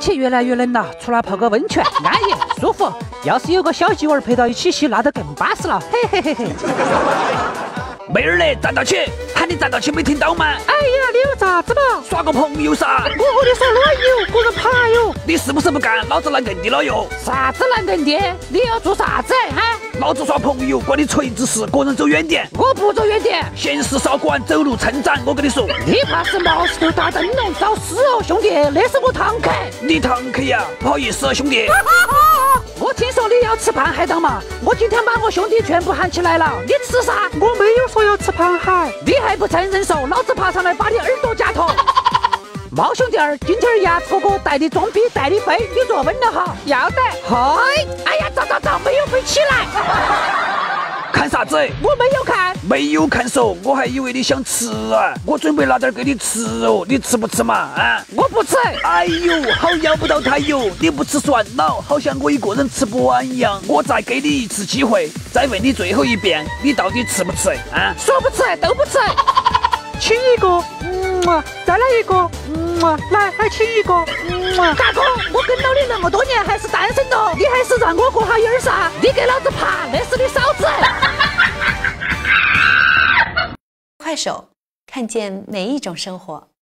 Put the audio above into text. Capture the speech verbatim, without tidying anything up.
气越来越冷了，出来泡个温泉，安逸舒服。要是有个小鸡娃儿陪到一起洗，那就更巴适了，嘿嘿嘿嘿。 妹儿嘞，站到起，喊你站到起，没听到吗？ 哎呀，你有啥子嘛？ 耍个朋友噻。我和你说卵油，个人爬哟。 你是不是不干？老子来硬你了哟。 啥子来硬的？你要做啥子哈？ 老子耍朋友，管你锤子事，个人走远点。 我不走远点， 闲事少管，走路称赞。我跟你说， 你怕是毛石头打灯笼找死哦，兄弟，那是我堂客。 你堂客呀？不好意思啊，兄弟。 我听说你要吃螃蟹档嘛，我今天把我兄弟全部喊起来了，你吃啥？ 我没有说要吃螃蟹， 你还不承认熟？老子爬上来把你耳朵夹脱。毛兄弟儿，今天牙哥哥带你装逼带你飞，你坐稳了哈。 要得。 嗨，哎呀，早早早，没有飞起来。 看啥子？ 我没有看， 没有看熟，我还以为你想吃啊！我准备拿点给你吃哦，你吃不吃嘛？啊， 我不吃。 哎呦，好要不到太油，你不吃算了，好像我一个人吃不完一样。我再给你一次机会，再问你最后一遍，你到底吃不吃？啊， 说不吃都不吃。 亲一个，嗯啊，再来一个，嗯啊，来还亲一个，嗯啊。 大哥，我跟了你那么多年还是单身的，你还是让我过下瘾儿噻！你给老子爬，那是你嫂子。 快手，看见每一种生活。